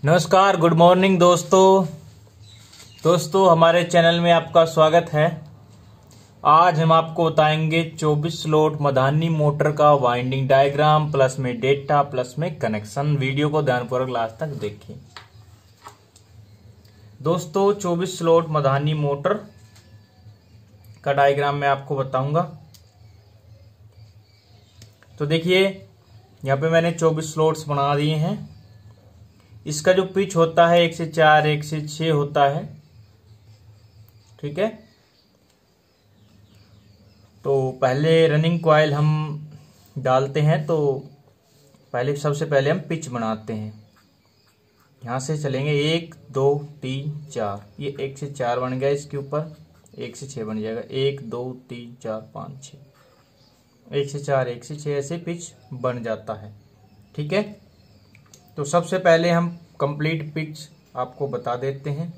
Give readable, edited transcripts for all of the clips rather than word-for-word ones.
नमस्कार, good morning दोस्तों हमारे चैनल में आपका स्वागत है। आज हम आपको बताएंगे 24 स्लॉट मधानी मोटर का वाइंडिंग डायग्राम प्लस में डेटा प्लस में कनेक्शन। वीडियो को ध्यानपूर्वक लास्ट तक देखिए। दोस्तों 24 स्लॉट मधानी मोटर का डायग्राम मैं आपको बताऊंगा। तो देखिए यहाँ पे मैंने 24 स्लॉट्स बना दिए हैं। इसका जो पिच होता है 1 से 4 1 से 6 होता है, ठीक है। तो पहले रनिंग कॉइल हम डालते हैं, तो सबसे पहले हम पिच बनाते हैं। यहां से चलेंगे 1 2 3 4, ये 1 से 4 बन गया। इसके ऊपर 1 से 6 बन जाएगा, 1 2 3 4 5 6, 1 से 4 1 से 6 ऐसे पिच बन जाता है, ठीक है। तो सबसे पहले हम कंप्लीट पिच आपको बता देते हैं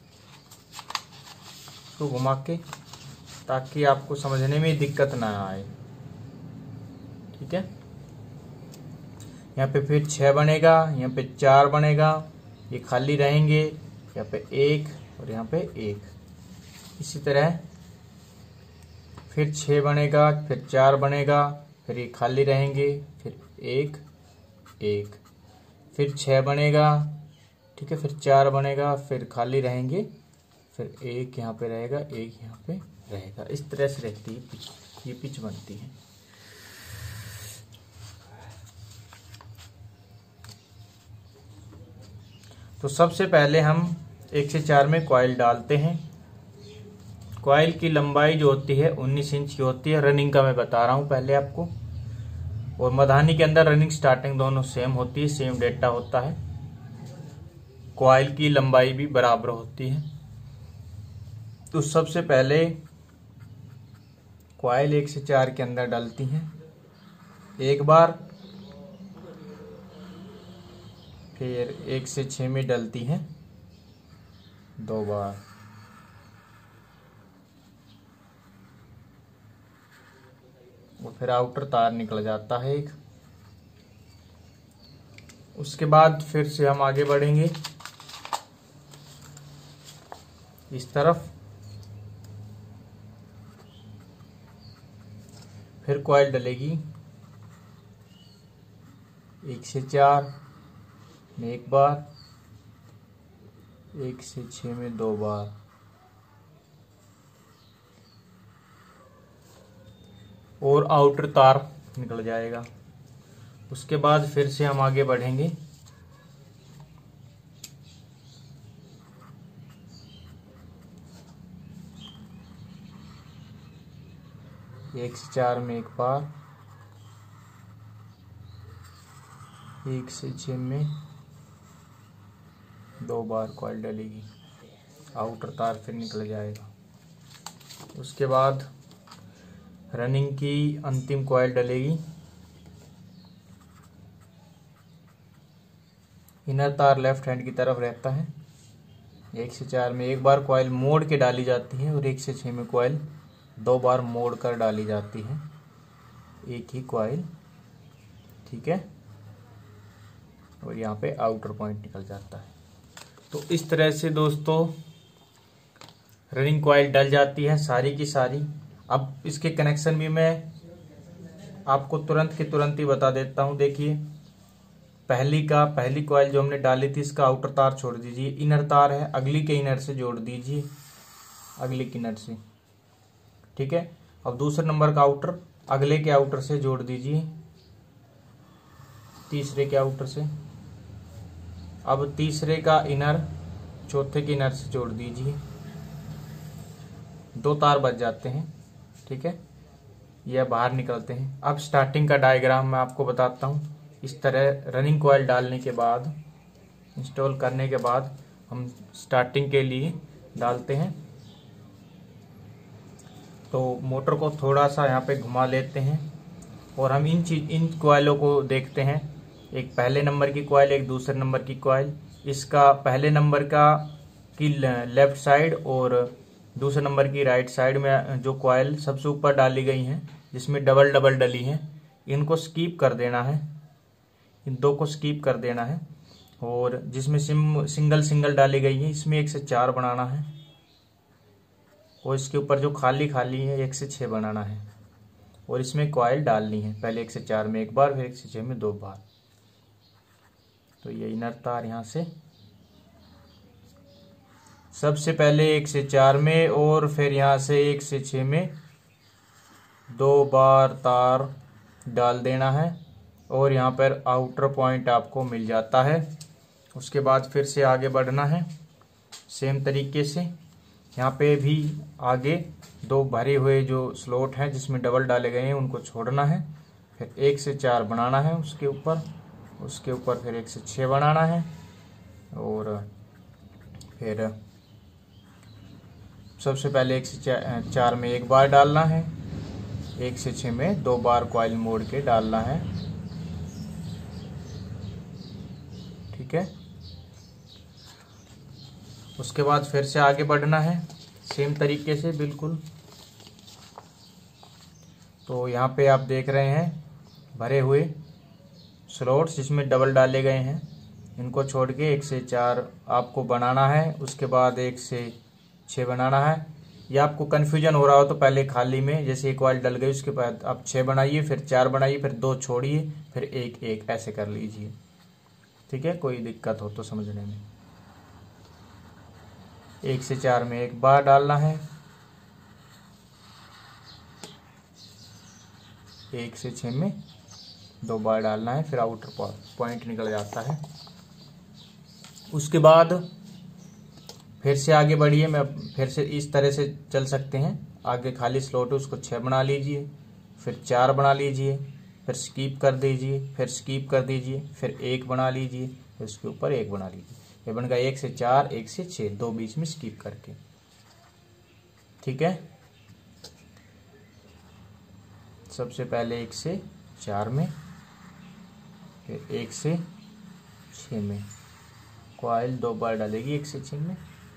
तो घुमा के, ताकि आपको समझने में दिक्कत ना आए, ठीक है। यहाँ पे फिर 6 बनेगा, यहाँ पे 4 बनेगा, ये खाली रहेंगे, यहाँ पे 1 और यहाँ पे 1। इसी तरह फिर 6 बनेगा, फिर 4 बनेगा, फिर ये खाली रहेंगे, फिर 1 1, फिर 6 बनेगा, ठीक है, फिर 4 बनेगा, फिर खाली रहेंगे, फिर 1 यहाँ पे रहेगा, 1 यहाँ पे रहेगा। इस तरह से रहती है पिच, ये पिच बनती है। तो सबसे पहले हम 1 से 4 में कॉइल डालते हैं। कॉइल की लंबाई जो होती है 19 इंच की होती है। रनिंग का मैं बता रहा हूं पहले आपको। और मधानी के अंदर रनिंग स्टार्टिंग दोनों सेम होती है, सेम डेटा होता है। कॉइल की लंबाई भी बराबर होती है। तो सबसे पहले कॉइल 1 से 4 के अंदर डालती हैं एक बार, फिर 1 से 6 में डालती हैं 2 बार, और फिर आउटर तार निकल जाता है एक। उसके बाद फिर से हम आगे बढ़ेंगे इस तरफ। फिर कॉइल डलेगी 1 से 4 में एक बार, 1 से 6 में 2 बार, और आउटर तार निकल जाएगा। उसके बाद फिर से हम आगे बढ़ेंगे एक से 4 में एक बार, 1 से 6 में 2 बार कॉइल डलेगी, आउटर तार फिर निकल जाएगा। उसके बाद रनिंग की अंतिम कॉइल डलेगी, इनर तार लेफ्ट हैंड की तरफ रहता है। 1 से 4 में एक बार कॉइल मोड़ के डाली जाती है, और 1 से 6 में कॉइल 2 बार मोड़ कर डाली जाती है, एक ही कॉइल, ठीक है। और यहाँ पे आउटर पॉइंट निकल जाता है। तो इस तरह से दोस्तों रनिंग कॉइल डल जाती है सारी की सारी। अब इसके कनेक्शन भी मैं आपको तुरंत के तुरंत ही बता देता हूँ। देखिए पहली कॉइल जो हमने डाली थी, इसका आउटर तार छोड़ दीजिए, इनर तार है, अगली के इनर से जोड़ दीजिए, अगली के इनर से, ठीक है। अब दूसरे नंबर का आउटर अगले के आउटर से जोड़ दीजिए, तीसरे के आउटर से। अब तीसरे का इनर चौथे के इनर से जोड़ दीजिए, 2 तार बच जाते हैं, ठीक है। यह बाहर निकलते हैं। अब स्टार्टिंग का डायग्राम मैं आपको बताता हूँ। इस तरह रनिंग कॉइल डालने के बाद, इंस्टॉल करने के बाद हम स्टार्टिंग के लिए डालते हैं। तो मोटर को थोड़ा सा यहाँ पे घुमा लेते हैं, और हम इन कॉइलों को देखते हैं। एक पहले नंबर की कॉइल, एक दूसरे नंबर की कॉइल। इसका पहले नंबर की लेफ्ट साइड और दूसरे नंबर की राइट साइड में जो कॉइल सबसे ऊपर डाली गई हैं, जिसमें डबल डबल डली हैं, इनको स्कीप कर देना है, इन 2 को स्कीप कर देना है। और जिसमें सिंगल सिंगल डाली गई है इसमें 1 से 4 बनाना है, और इसके ऊपर जो खाली खाली है 1 से 6 बनाना है, और इसमें कॉइल डालनी है, पहले 1 से 4 में 1 बार, फिर 1 से 6 में 2 बार। तो ये इनर तार यहाँ से सबसे पहले 1 से 4 में और फिर यहाँ से 1 से 6 में 2 बार तार डाल देना है, और यहाँ पर आउटर पॉइंट आपको मिल जाता है। उसके बाद फिर से आगे बढ़ना है सेम तरीके से। यहाँ पे भी आगे 2 भरे हुए जो स्लॉट हैं जिसमें डबल डाले गए हैं उनको छोड़ना है, फिर 1 से 4 बनाना है उसके ऊपर फिर 1 से 6 बनाना है, और फिर सबसे पहले 1 से 4 में 1 बार डालना है, 1 से 6 में 2 बार कॉइल मोड़ के डालना है। ठीक है, उसके बाद फिर से आगे बढ़ना है सेम तरीके से बिल्कुल। तो यहाँ पे आप देख रहे हैं भरे हुए स्लॉट्स जिसमें डबल डाले गए हैं, इनको छोड़ के 1 से 4 आपको बनाना है, उसके बाद 1 से 6 बनाना है। या आपको कन्फ्यूजन हो रहा हो तो पहले खाली में जैसे एक कॉइल डल गई उसके बाद आप 6 बनाइए, फिर 4 बनाइए, फिर 2 छोड़िए, फिर 1 1 ऐसे कर लीजिए। ठीक है, कोई दिक्कत हो तो समझने में। 1 से 4 में 1 बार डालना है, 1 से 6 में 2 बार डालना है, फिर आउटर पॉइंट निकल जाता है। उसके बाद फिर से आगे बढ़िए, मैं फिर से इस तरह से चल सकते हैं। आगे खाली स्लॉट है उसको 6 बना लीजिए, फिर 4 बना लीजिए, फिर स्कीप कर दीजिए, फिर स्कीप कर दीजिए, फिर 1 बना लीजिए, फिर उसके ऊपर 1 बना लीजिए। ये बन गया 1 से 4, 1 से 6, 2 बीच में स्कीप करके। ठीक है, सबसे पहले 1 से 4 में, फिर 1 से 6 में कॉइल 2 बार डालेगी 1 से 6 में,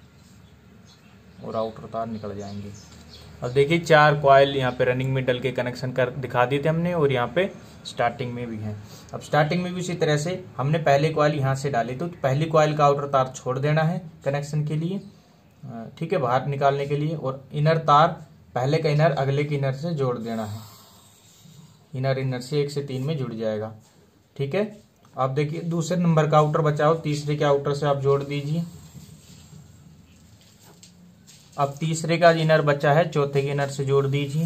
और आउटर तार निकल जाएंगे। अब देखिए 4 कॉइल यहाँ पे रनिंग में डल के कनेक्शन कर दिखा दिए थे हमने, और यहाँ पे स्टार्टिंग में भी हैं। अब स्टार्टिंग में भी उसी तरह से हमने पहले कॉइल यहाँ से डाली, तो पहली कॉइल का आउटर तार छोड़ देना है कनेक्शन के लिए, ठीक है, बाहर निकालने के लिए, और इनर तार पहले का इनर अगले के इनर से जोड़ देना है। इनर से 1 से 3 में जुड़ जाएगा। ठीक है, अब देखिए दूसरे नंबर का आउटर बचाओ, तीसरे के आउटर से आप जोड़ दीजिए। अब तीसरे का इनर बचा है, चौथे के इनर से जोड़ दीजिए।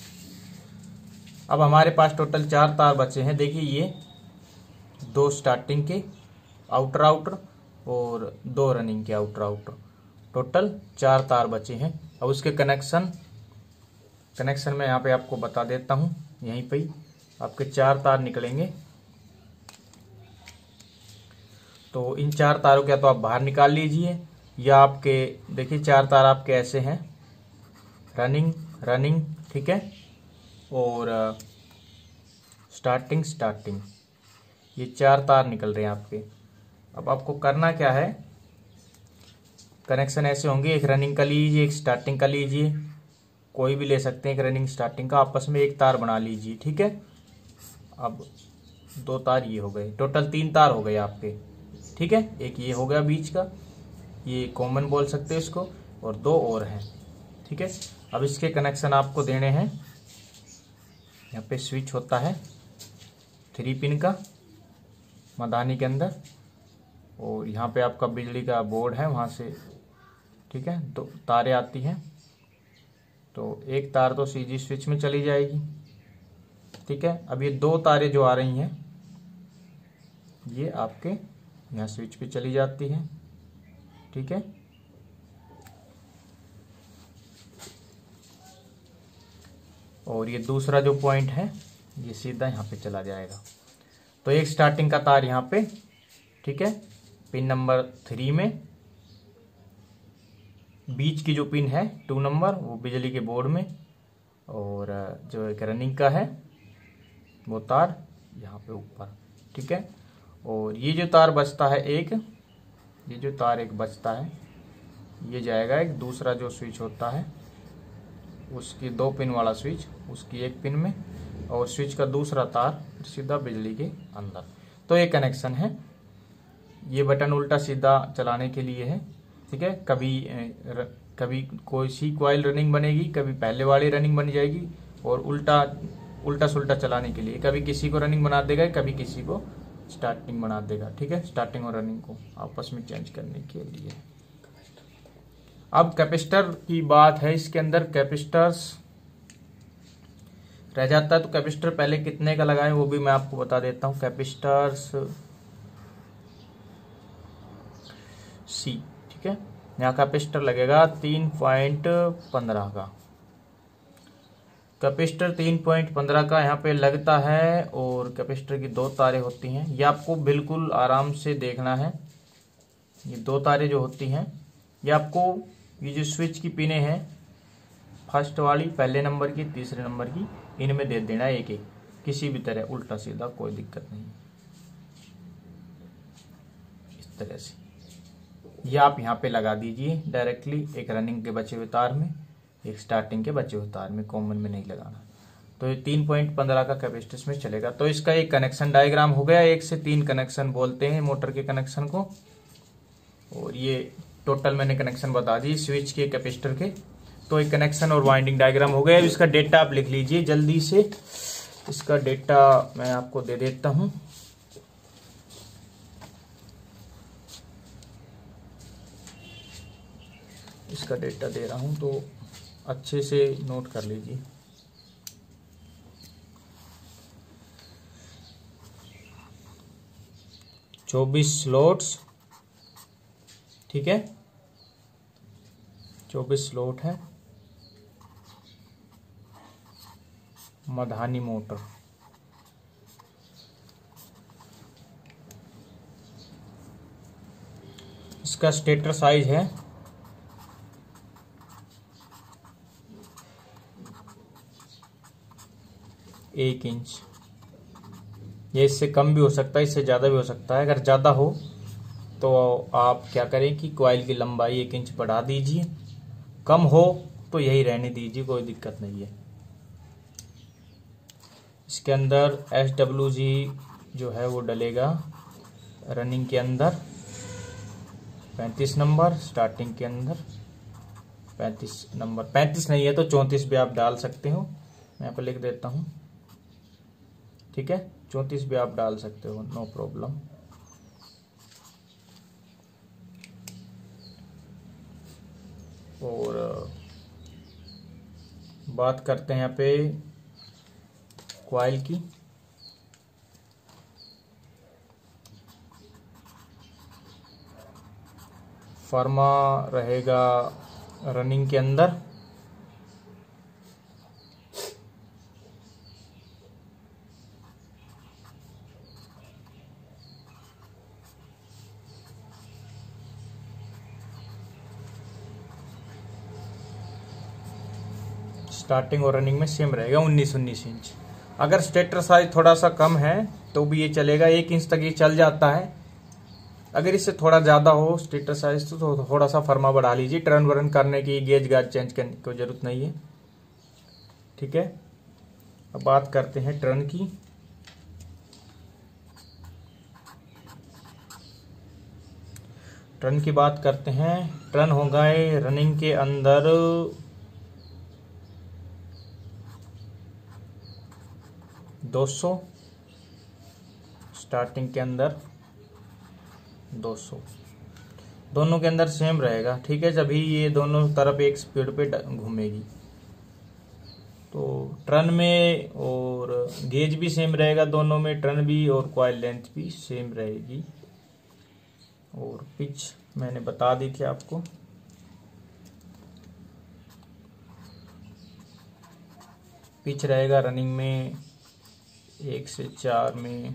अब हमारे पास टोटल 4 तार बचे हैं। देखिए ये 2 स्टार्टिंग के आउटर और 2 रनिंग के आउटर, टोटल 4 तार बचे हैं। अब उसके कनेक्शन मैं यहाँ पे आपको बता देता हूँ। यहीं पे ही आपके 4 तार निकलेंगे। तो इन 4 तारों के तो आप बाहर निकाल लीजिए, या आपके देखिए 4 तार आपके ऐसे हैं, रनिंग, ठीक है, और स्टार्टिंग, ये 4 तार निकल रहे हैं आपके। अब आपको करना क्या है, कनेक्शन ऐसे होंगे, एक रनिंग का लीजिए, एक स्टार्टिंग का लीजिए, कोई भी ले सकते हैं, एक रनिंग स्टार्टिंग का, आपस में 1 तार बना लीजिए। ठीक है, अब 2 तार ये हो गए, टोटल 3 तार हो गए आपके। ठीक है, एक ये हो गया बीच का, ये कॉमन बोल सकते हैं इसको, और 2 और हैं। ठीक है, अब इसके कनेक्शन आपको देने हैं। यहाँ पे स्विच होता है 3 पिन का मदानी के अंदर, और यहाँ पे आपका बिजली का बोर्ड है वहाँ से। ठीक है, 2 तारें आती हैं, तो 1 तार तो सीधी स्विच में चली जाएगी। ठीक है, अब ये 2 तारें जो आ रही हैं ये आपके यहाँ स्विच पे चली जाती है। ठीक है, और ये दूसरा जो पॉइंट है ये सीधा यहाँ पे चला जाएगा। तो एक स्टार्टिंग का तार यहाँ पे, ठीक है, पिन नंबर 3 में, बीच की जो पिन है 2 नंबर वो बिजली के बोर्ड में, और जो एक रनिंग का है वो तार यहाँ पे ऊपर। ठीक है, और ये जो तार बचता है एक, ये जो तार एक बचता है ये जाएगा एक दूसरा जो स्विच होता है उसकी 2 पिन वाला स्विच, उसकी 1 पिन में, और स्विच का दूसरा तार सीधा बिजली के अंदर। तो ये कनेक्शन है ये बटन उल्टा सीधा चलाने के लिए है, ठीक है। कभी कोई सी कॉइल रनिंग बनेगी, कभी पहले वाली रनिंग बन जाएगी, और उल्टा सुल्टा चलाने के लिए कभी किसी को रनिंग बना देगा, कभी किसी को स्टार्टिंग बना देगा, ठीक है। स्टार्टिंग और रनिंग को आपस में चेंज करने के लिए। अब कैपेसिटर की बात है, इसके अंदर कैपेसिटर्स रह जाता है, तो कैपेसिटर पहले कितने का लगाएं वो भी मैं आपको बता देता हूं। कैपेसिटर्स सी, ठीक है। यहाँ कैपेसिटर लगेगा 3.15 का। कैपेसिटर 3.15 का यहाँ पे लगता है, और कैपेसिटर की 2 तारें होती हैं। ये आपको बिल्कुल आराम से देखना है। ये 2 तारें जो होती हैं, ये आपको ये जो स्विच की पिने हैं, फर्स्ट वाली पहले नंबर की, तीसरे नंबर की, इनमें दे देना एक एक, किसी भी तरह उल्टा सीधा कोई दिक्कत नहीं, इस तरह से ये आप यहाँ पे लगा दीजिए डायरेक्टली, एक रनिंग के बचे हुए तार में, एक स्टार्टिंग के बचे हुए तार में, कॉमन में नहीं लगाना। तो ये 3.15 का कैपेसिटर में चलेगा। तो इसका एक कनेक्शन डायग्राम हो गया। 1 से 3 कनेक्शन बोलते हैं मोटर के कनेक्शन को, और ये टोटल मैंने कनेक्शन बता दी स्विच के, कैपेसिटर के। तो एक कनेक्शन और वाइंडिंग डायग्राम हो गया। इसका डेटा आप लिख लीजिए जल्दी से। इसका डेटा मैं आपको दे देता हूं। इसका डेटा दे रहा हूं तो अच्छे से नोट कर लीजिए। चौबीस स्लॉट्स, ठीक है, 24 स्लॉट है। मधानी मोटर, इसका स्टेटर साइज है 1 इंच। ये इससे कम भी हो सकता है, इससे ज़्यादा भी हो सकता है। अगर ज़्यादा हो तो आप क्या करें कि कॉइल की लंबाई 1 इंच बढ़ा दीजिए, कम हो तो यही रहने दीजिए, कोई दिक्कत नहीं है। इसके अंदर SWG जो है वो डलेगा रनिंग के अंदर 35 नंबर, स्टार्टिंग के अंदर 35 नंबर, 35 नहीं है तो 34 भी आप डाल सकते हो। मैं यहाँ पर लिख देता हूँ, ठीक है, 34 भी आप डाल सकते हो, नो प्रॉब्लम। और बात करते हैं यहाँ पे कॉइल की। फर्मा रहेगा रनिंग के अंदर, स्टार्टिंग और रनिंग में सेम रहेगा 19 इंच। अगर स्टेटर साइज थोड़ा सा कम है तो भी ये चलेगा, 1 इंच तक ये चल जाता है। अगर इससे थोड़ा ज्यादा हो स्टेटर साइज तो थोड़ा सा फर्मा बढ़ा लीजिए। टर्न वर्न करने की, गेज गाज चेंज करने की कोई जरूरत नहीं है, ठीक है। अब बात करते हैं टर्न की। टर्न की बात करते हैं। टर्न हो गए रनिंग के अंदर 200, स्टार्टिंग के अंदर 200, दोनों के अंदर सेम रहेगा, ठीक है। जब ये दोनों तरफ एक स्पीड पे घूमेगी तो टर्न में और गेज भी सेम रहेगा दोनों में, टर्न भी और कॉइल लेंथ भी सेम रहेगी। और पिच मैंने बता दी थी आपको। पिच रहेगा रनिंग में 1 से 4 में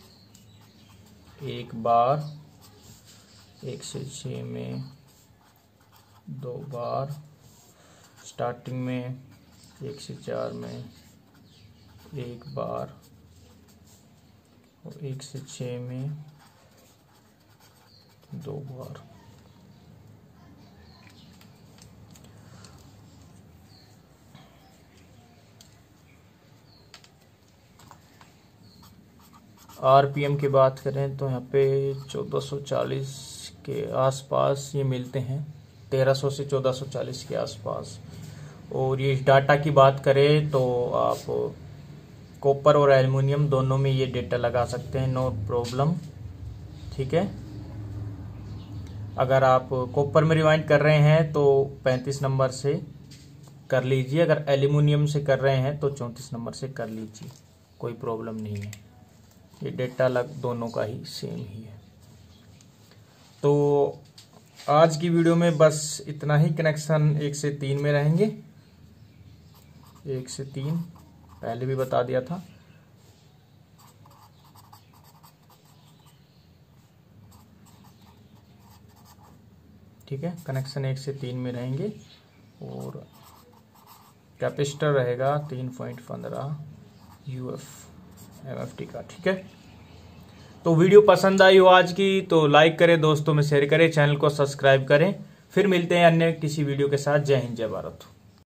1 बार, 1 से 6 में 2 बार, स्टार्टिंग में 1 से 4 में 1 बार, और 1 से 6 में 2 बार। आरपीएम की बात करें तो यहाँ पे 1440 के आसपास ये मिलते हैं, 1300 से 1440 के आसपास। और ये डाटा की बात करें तो आप कॉपर और एल्युमिनियम दोनों में ये डेटा लगा सकते हैं, नो प्रॉब्लम। ठीक है, अगर आप कॉपर में रिवाइंड कर रहे हैं तो 35 नंबर से कर लीजिए, अगर एल्युमिनियम से कर रहे हैं तो 34 नंबर से कर लीजिए, कोई प्रॉब्लम नहीं है। ये डेटा दोनों का ही सेम ही है। तो आज की वीडियो में बस इतना ही। कनेक्शन 1 से 3 में रहेंगे, 1 से 3 पहले भी बता दिया था। ठीक है, कनेक्शन 1 से 3 में रहेंगे और कैपेसिटर रहेगा 3.15 UF MFT का। ठीक है, तो वीडियो पसंद आई हो आज की तो लाइक करें, दोस्तों में शेयर करें, चैनल को सब्सक्राइब करें। फिर मिलते हैं अन्य किसी वीडियो के साथ। जय हिंद, जय भारत।